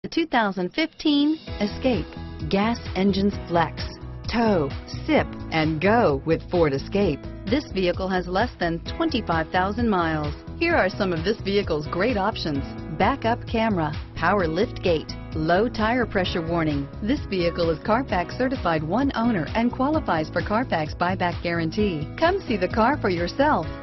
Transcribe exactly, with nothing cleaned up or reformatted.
The two thousand fifteen Escape. Gas engines flex, tow, sip, and go with Ford Escape. This vehicle has less than twenty-five thousand miles. Here are some of this vehicle's great options: backup camera, power lift gate, low tire pressure warning. This vehicle is Carfax certified one owner and qualifies for Carfax buyback guarantee. Come see the car for yourself.